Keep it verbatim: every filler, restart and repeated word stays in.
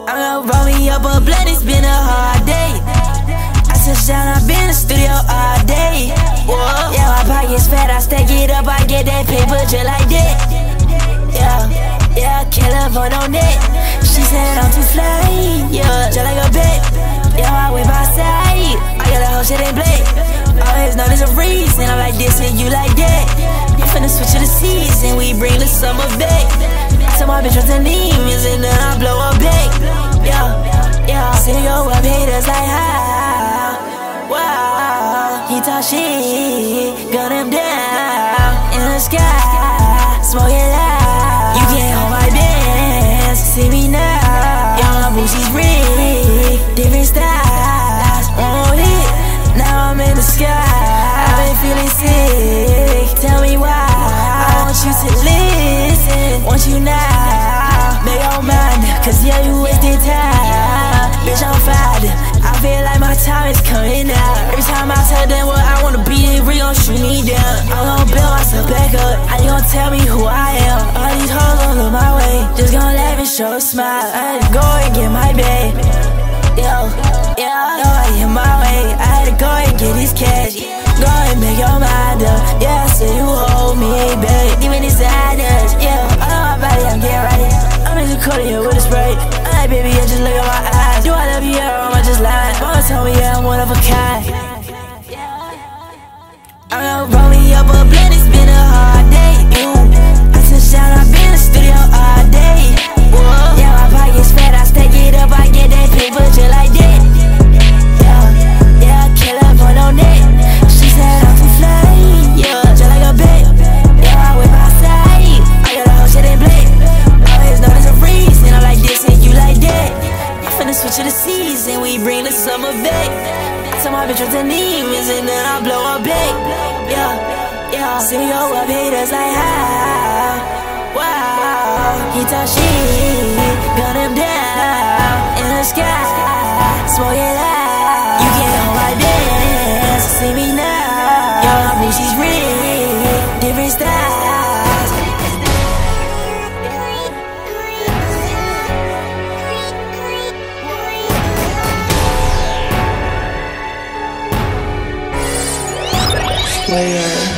I'm gonna roll me up a blunt, it's been a hard day. I touched down, I've been in the studio all day. Whoa. Yeah, my pocket's fat, I stack it up, I get that paper just like that. Yeah, yeah, killer phone on that. She said I'm too fly, yeah, just like a bet. Yeah, I went by side, I got a whole shit in black. Always know there's a reason, I'm like this and you like that. You finna switch to the season, we bring the summer back. Tell my bitch what's her name is and then I blow her back. Yeah, yeah, see yo up haters like how, wow. He talk shit, gun him down in the sky, smoke it out. You can't hold my bands, see me now. Young Boosie's rig, different styles, won't hit. Now I'm in the sky, I've been feeling sick. Tell me why, I want you to listen. Want you now, make your mind, cause yeah, you wasted time. Bitch, I'm fired, I feel like my time is coming out. Every time I tell them what I wanna be, they really gon' shoot me down. I'm gon' build myself back up, how you gon' tell me who I am? All these hoes gon' look my way, just gon' laugh and show a smile. I had to go and get my bag. Yo, yeah, nobody in my way, I had to go and get this cash. Go and make your mind up, yeah, so you hold me back. Give me this sadness, yeah, I know my body, I'm getting right. I'm in the corner here with a spray. Alright baby, yeah, just look at my eyes. Do I love you, yeah, or am I just lying? Mama told me, yeah, I'm one of a kind. I'm gonna roll me up a blunt, it's been a hard day. I touched down, I've been in the studio all day. Whoa. Yeah, my pocket's fat, I stack it up, I get that paper just like that. Yeah, yeah, killer point on that. She said I'm too fly, yeah, just like a bet. Yeah, I went by side, I got a whole shit in black. Always know there's a reason, I'm like this and you like that. You finna switch to the season, we bring the summer back. Tell my bitch what's her name is and then I blow her back. Yeah, yeah, see me go up haters like how, wow. He talk shit, gun him down in the sky, smoke it out. You can't hold my dance, see me now. Young Boosie's rig, different styles. Player.